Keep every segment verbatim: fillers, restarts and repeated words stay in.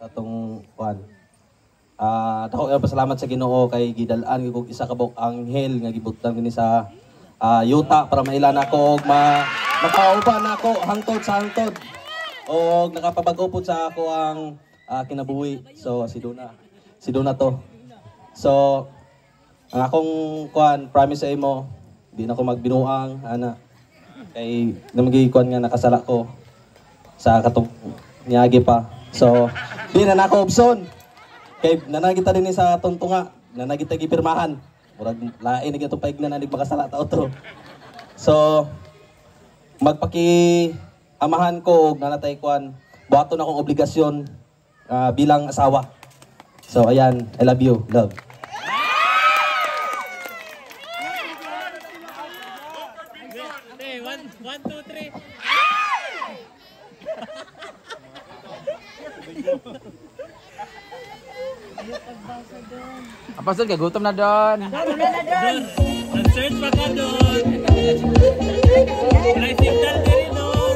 sa atong kuan. Ah, uh, dako yung pasalamat sa Ginoo kay gidalaan gyud isa ka bok anghel nga gibutang dinhi sa uh, yuta para mailan ako og ma makauban ako hangtod sa hangtod. Og nakapabag-o pud sa ako ang uh, kinabuhi. So si Duna. Si Duna to. So ang akong kuan promise sa imo, di na ko magbinuang ana. Kay namagi kuan nga nakasala ko sa katong niagi pa. So di na nako opson. Kay nanagita din sa tuntunga, nanagita gipirmahan. Murag lain na itong paignan na nagmakasala tao to. So, magpaki amahan ko og nanatay kuan, buhaton akong obligasyon uh, bilang asawa. So, ayan, I love you, love. Okay, one, one, two, three. Apasal ka gutom na doon. Doon, nag-search pa ka doon. May signal din doon.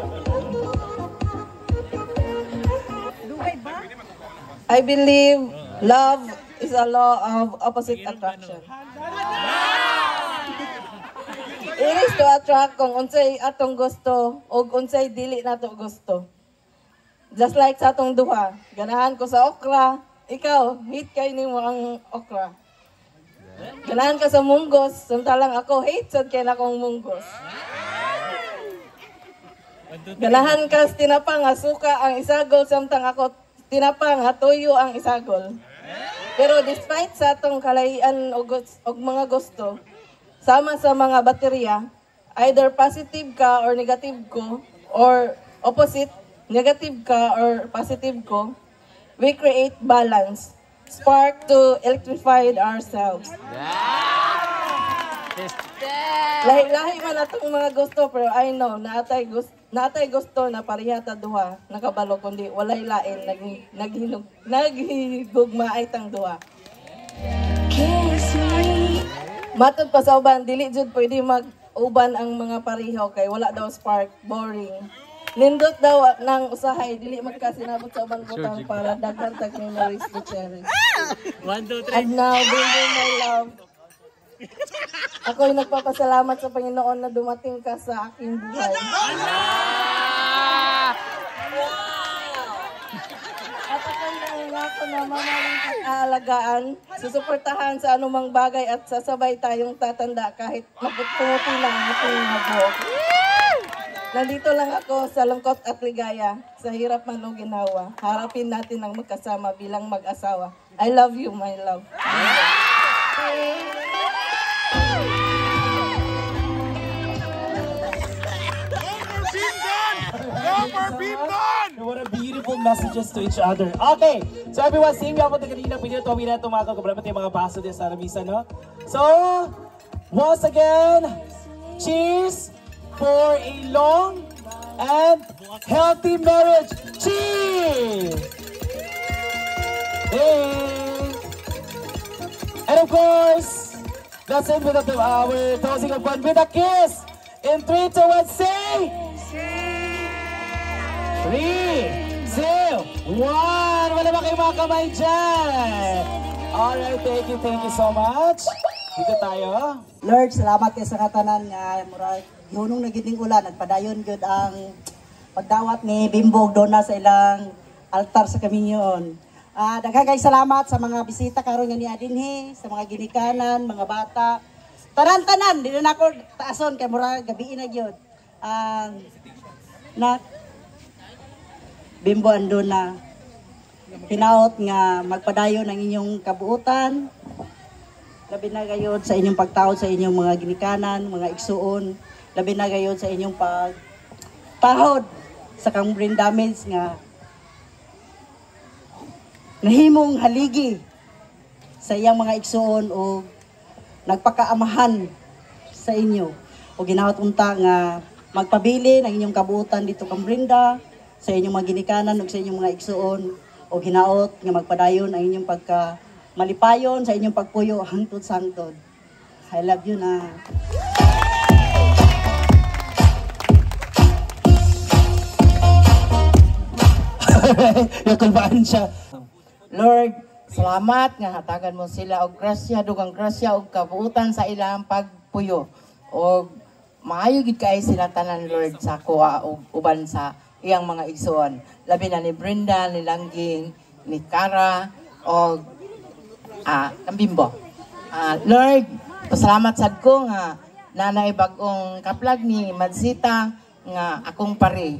I believe love is a law of opposite attraction. It is to attract kung unsay atong gusto o unsay dili nato gusto. Just like sa atong duha, ganahan ko sa okra, ikaw, hate kay nimo ang okra. Ganahan ka sa munggos, samtalang ako, hate sad kay na akong munggos. Ganahan ka sa tinapang nga suka ang isagol, samtang ako tinapang nga tuyo ang isagol. Pero despite sa atong kalahian o, o mga gusto, sama sa mga baterya, either positive ka or negative ko, or opposite, negative ka or positive ko, we create balance, spark to electrify ourselves. Lahi-lahi man atong mga gusto, pero I know, naatay gusto, naatay gusto na pareha ta duha, nakabalo, kundi walay lain, nag, naghinog, naghigugma ay tang duha. Matod pa sa uban, dili jud pwede mag-uban ang mga pareho, kay wala daw spark, boring. Nindot daw ng usahay, dili magkasinabot sa ubang butang para daghan tag memories to cherish. One, two, three. And now, bring my love. Ako'y nagpapasalamat sa Panginoon na dumating ka sa aking buhay. At ako'y nangangako na mamaling aalagaan, susuportahan sa anumang bagay at sasabay tayong tatanda kahit maputumuti lang ang aking mga buhok. Nandito lang ako sa lungkot at ligaya, sa hirap man o ginawa. Harapin natin ang magkasama bilang mag-asawa. I love you, my love. What a beautiful messages to each other. Okay, so everyone, same yapon na kanina, pwede na tuwin na tumakot, kabraman tayo mga baso din sa Aramisa, no? So, once again, cheers for a long and healthy marriage. Cheers! Hey! And of course, that's it with the, uh, we're closing up one with a kiss. In three, two, one, say! Three, two, one! Wala ba kayo mga kamay dyan? Alright, thank you, thank you so much. Dito tayo. Lord, salamat kayo sa katanan nga murag hunong nagiding ulan nagpadayon gyud ang pagdawat ni Bimbo Donna sa ilang altar sa Kaminyon. Ah, uh, daghang kay salamat sa mga bisita karon nga ni adinhi, sa mga ginikanan, mga bata. Tanan-tanan, di na ako taason kay murag gabi na gyud. Ang uh, na Bimbo Donna pinaot nga magpadayon ang inyong kabuutan. Labi na gayod sa inyong pagtaod sa inyong mga ginikanan, mga igsuon. Labi na gayod sa inyong pagtahod sa kang brain damage nga nahimong haligi sa iyang mga igsuon o nagpakaamahan sa inyo. O ginahot unta nga magpabili ng inyong kabuutan dito kang Brinda, sa inyong mga ginikanan o sa inyong mga igsuon. O ginaot nga magpadayon ang inyong pagka malipayon sa inyong pagpuyo hangtod sa hangtod. I love you na. Yung kulbaan siya. Lord, salamat nga hatagan mo sila og grasya, dugang grasya og kabuutan sa ilang pagpuyo. Og maayo gid kay sila tanan, Lord, sa kuha og uban sa iyang mga igsoon. Labi na ni Brenda, ni Langging, ni Cara og ah Kambimbo. Ah, Lord, pasalamat sad ko nga nanay bag-ong kaplag ni Madsita nga akong pare.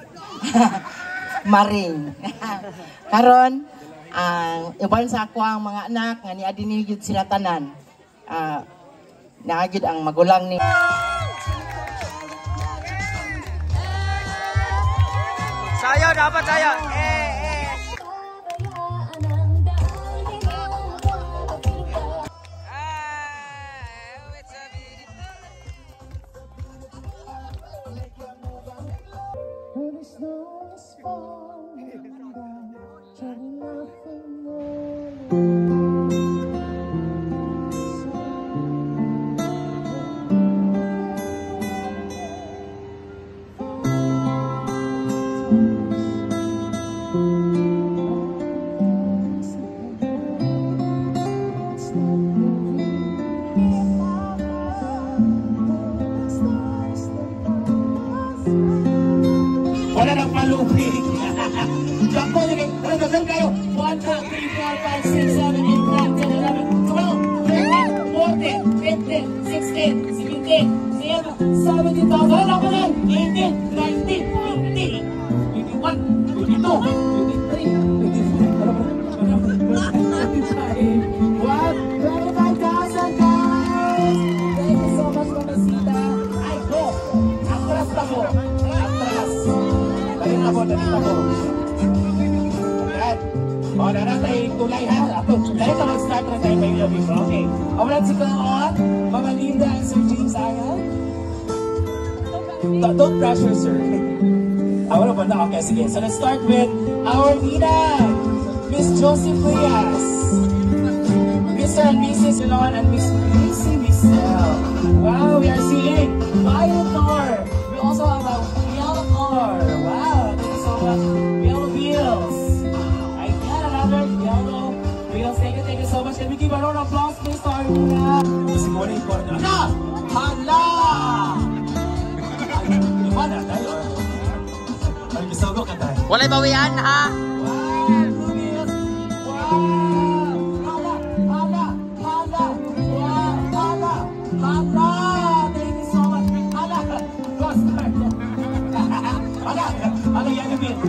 Maring. Karon ang uh, iban sa ako ang mga anak nga ni adini gyud sila tanan. Ah uh, naagid ang magulang ni Sayo, dapat sayo. Eh, eh. Wala nang palupig. Jack po, sige. Ano gagawin kayo? one, two, three, four, five, six, seven, eight, nine, ten, eleven, twelve, thirteen, fourteen, fifteen, sixteen, seventeen, seventeen thousand. Wala pa lang. eighteen, nineteen, twenty, twenty-one, twenty-two, twenty-three, What? twenty-five thousand, guys! Thank you so much, Mamasita. Ay, go! Atras na mo. Atras. Dali na mo, dali na mo. Yan. O, naratay tulay ha. Ato, dali ka mag-start na tayo may lobby mo. Okay. Awalan si Kaon, Mama Linda, and Sir James Ayan. Don't pressure, sir. Awala ba na? Okay, sige. So let's start with our leader, Miss Josie Frias, Mister and Missus Elon, and Miss Lucy Michelle. Wow, we are seeing Violet. We also have a yellow car. Wow, thank you so much. Yellow wheels. I got another yellow wheels. Thank you, thank you so much. Can we give a round of applause, please, to our leader? Siguro yung corner. Hala! Hala! Ay, iba na tayo. Ay, gisogo ka tayo. Walay bawian ha. Ano yan yung bin?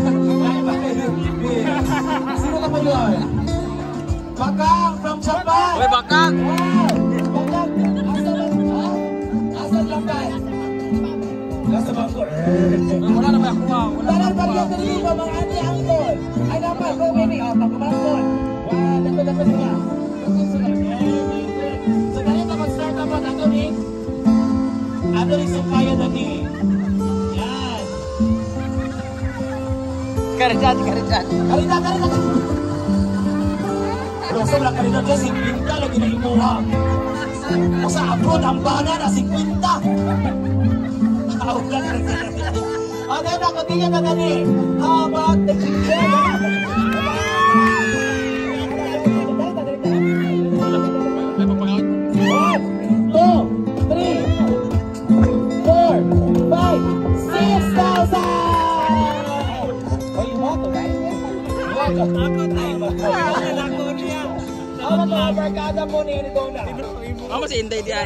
Sino ka ba yun? Bakang from Japan! Uy, bakang! Bakang! Asan lang ba? Asan lang ba? Nasa bangko. Wala na ba ako? Wala na ba yung dito mga ate angkol? Ay naman, go baby! O, pagkabangkol! Wow, dapat dapat sila. So, ganito mag-start na po. Ako ni Ano rin sa kaya na ni Karidad, karidad. Karidad, karidad. Pero sobrang karidad dyan, fifty lagi na imuha. O sa abroad, ang bana na fifty. Kaulan na rin. O, dahil na, continue na gani. How about the chicken? One, two, three, four, five, six thousand! Ako tayo. Ako niya. Ako mga barkada mo ni Dona. Ako si Inday di ay.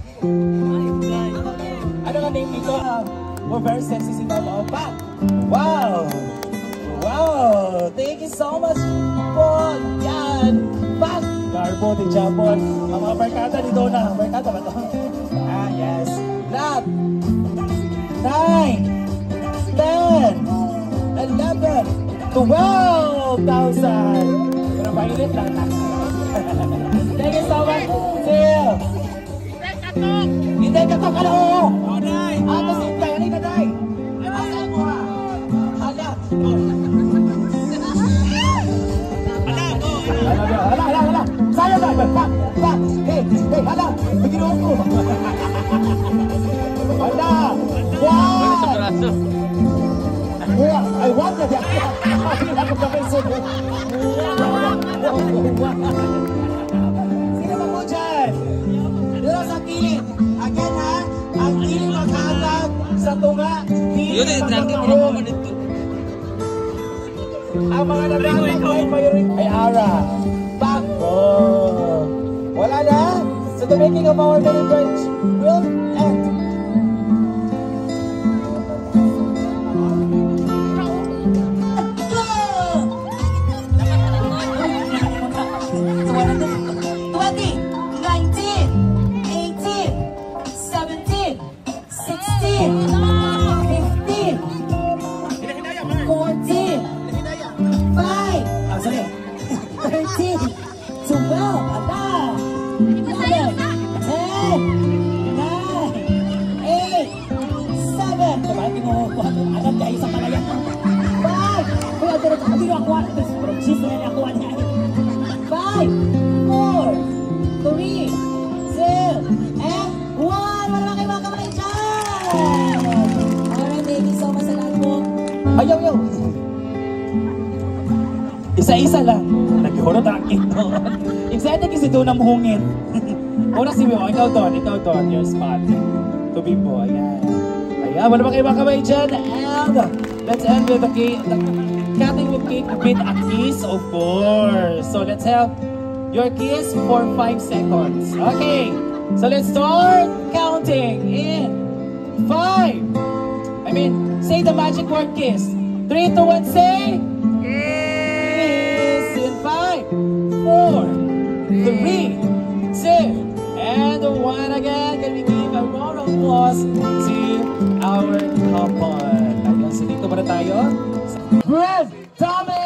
Ano nga name nito? We're very sexy si Mama Opa. Wow! Wow! Thank you so much po. Yan. Pak! Garbo de Japon. Ang mga barkada ni Dona. Barkada ba ito? Ah, yes. Love. Nine. Ten. Eleven. twelve thousand! Pero mainit lang na. Thank you so much. Phil! Hindi ka to ka na oo! Ako si Tay, halika Tay! Asan mo ha? Hala! Hala, hala, hala! Sayo na! Pa! Pa! Hey! Hey! Hala! Maginoon ko! Hala! Wow! Ay, what na diyan? Ang mga nagtatang ay mayroon ay Ara. Back. Oh. Wala na. So the making of our mini bridge will end. Ayaw, ayaw. Isa-isa lang. Naghihurot ang ito. Excited kasi doon ang muhungit. Una si Bimo, ikaw doon, ikaw doon, your spot. To Bimo, ayan. Ayan, wala ba kayo mga kamay dyan? And let's end with the cake. The cutting with cake with a kiss, of course. So let's have your kiss for five seconds. Okay, so let's start counting in five. I mean, say the magic word kiss. Three, two, one, say kiss. In five, four, three, two, and one again. Can we give a round of applause to our couple? Ayun, so dito muna tayo. Brad Tommy!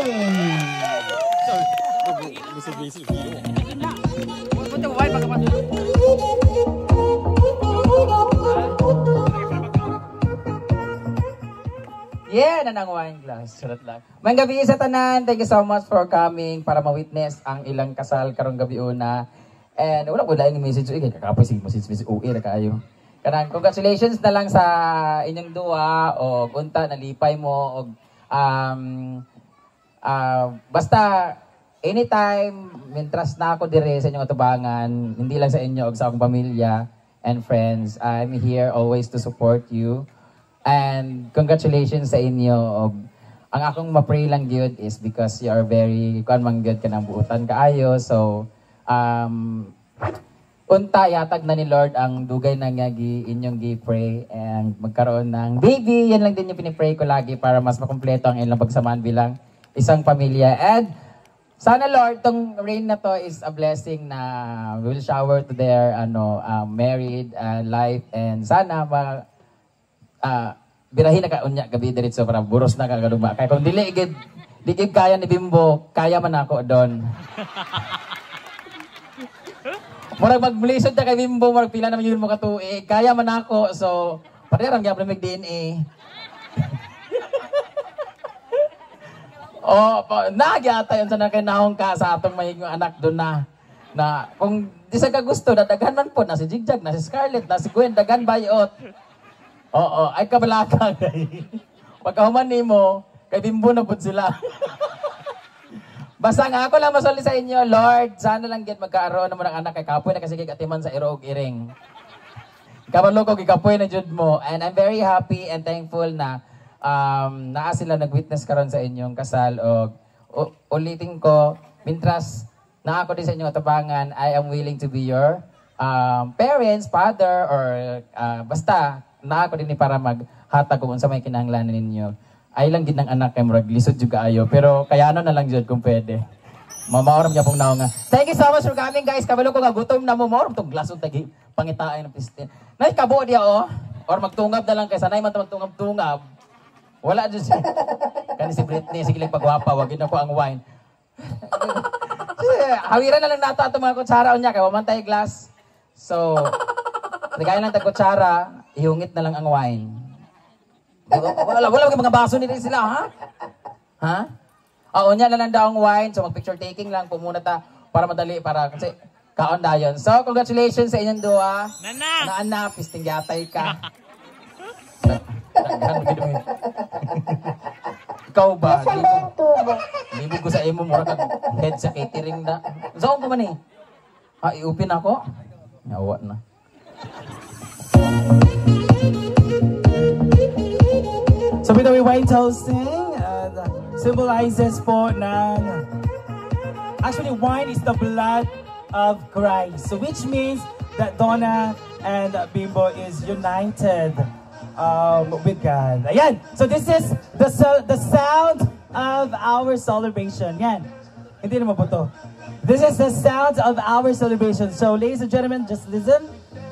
Yeah, nanang wine glass. Sulat lang. May gabi sa tanan. Thank you so much for coming para ma-witness ang ilang kasal karong gabi una. And wala ko laing message. Eh, kakapoy sige message message uwi na kayo. Kanang congratulations na lang sa inyong duwa o unta nalipay mo o um uh, basta anytime mintras na ako dire sa inyong atubangan, hindi lang sa inyo o sa akong pamilya and friends. I'm here always to support you. And congratulations sa inyo. Og ang akong ma-pray lang gyud is because you are very kuan man gyud kanang buutan kaayo. So um unta yatag na ni Lord ang dugay na nga gi inyong gi-pray and magkaroon ng baby. Yan lang din yung pinipray ko lagi para mas makumpleto ang ilang pagsamaan bilang isang pamilya. And sana Lord, tong rain na to is a blessing na will shower to their ano uh, married uh, life, and sana ma Ah, uh, birahin na ka unya gabi diretso para buros na ka galuma. Kaya kung dili gid di gid kaya ni Bimbo, kaya man ako doon. Murag mag-blisod ta kay Bimbo, murag pila na man yun mo katuig. Kaya man ako, so parehang gyapon mag D N A. Oh, nagyata yun sa nakinahong ka sa atong mahigong anak doon na. Na kung di sa ka gusto, dadaghan man po na si Jigjag, na si Scarlett, na si Gwen, dagan bayot. Oo, ay kabalaka. Pagkahuman ni mo, kay Bimbo na po sila. Basta nga ako lang masali sa inyo, Lord, sana lang get magkaaroon naman ng anak kay kapoy na kasi katiman sa irog iring. Kabalo ko, kikapoy na jud mo. And I'm very happy and thankful na um, naa sila nag-witness karon sa inyong kasal. O, o ulitin ko, mintras na ako din sa inyong atabangan, I am willing to be your um, parents, father, or uh, basta, na ako din ni para maghatag kung unsa may kinahanglan ninyo. Ay lang gid ng anak kay murag lisod jud kaayo, pero kayano na lang jud kung pwede. Mamaoram niya pong naong nga. Thank you so much for coming guys. Kabalo ko nga gutom na mo moram tong glasod tagi pangitaay ng pistin. Nay kabo dia oh. Or magtungab na lang kay sanay man ta magtungab-tungab. Wala jud siya. Kani si Britney sige lang pagwapa, wag na ko ang wine. Hawiran na lang nato ato mga kutsara unya kay wa man tay glass. So, ligay lang tag kutsara. Ihungit na lang ang wine. Wala, wala mga baso nila sila, ha? Ha? Oo, niya na lang daw ang wine. So, mag-picture taking lang po muna ta para madali, para kasi kaon dayon. So, congratulations sa inyong dua. Nana! Naana, pisting yatay ka. Ikaw ba? Libog ko sa imo, mura kang head sa catering na. Saan ko man eh? Ha, iupin ako? Yawa na. So with the wine toasting, and symbolizes po ng, actually wine is the blood of Christ. So which means that Donna and Bimbo is united um, with God. Ayan. So this is the, so, the sound of our celebration. Yan. Hindi naman po to. This is the sound of our celebration. So ladies and gentlemen, just listen.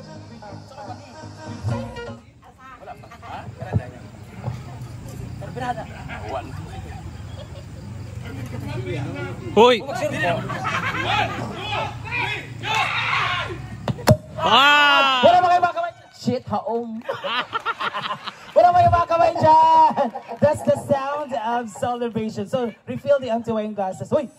Hoy! Ah! Wala ba kayo mga kamay? Shit, haom. Wala ba kayo mga kamay dyan? That's the sound of celebration. So, refill the empty wine glasses. Uy!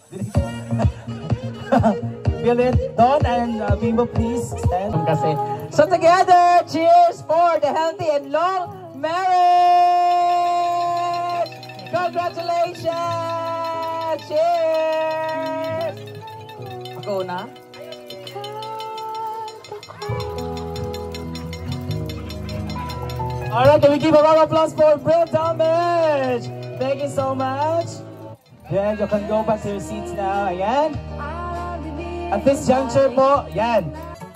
Feel it? Don and uh, Bimbo, please stand. Kasi. So together, cheers for the healthy and long marriage! Congratulations! Cheers! Ako na? Alright, can we give a round of applause for Brent Damage? Thank you so much. Then you can go back to your seats now. Ayan. At this juncture po, yan.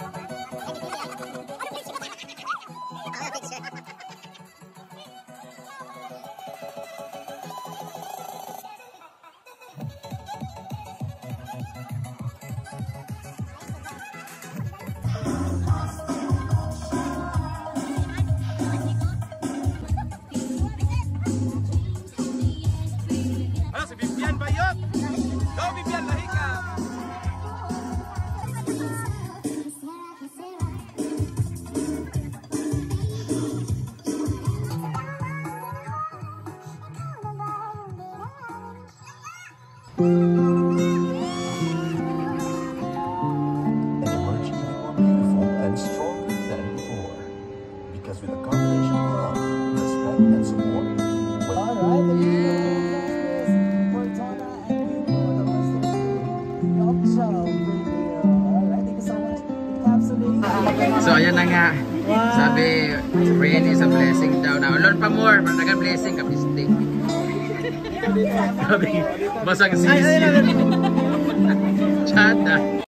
Emerging more beautiful and stronger than before. Because with a combination of love, respect, and support. Alright, the for Donna and Bimbo, the nuptial video. Alright, thank you so much. Encapsulating. So ayan na nga. Sabi, rain is a blessing daw na. Lord pa more, managang blessing ka pistik. Sabi, basang sisi. Chata.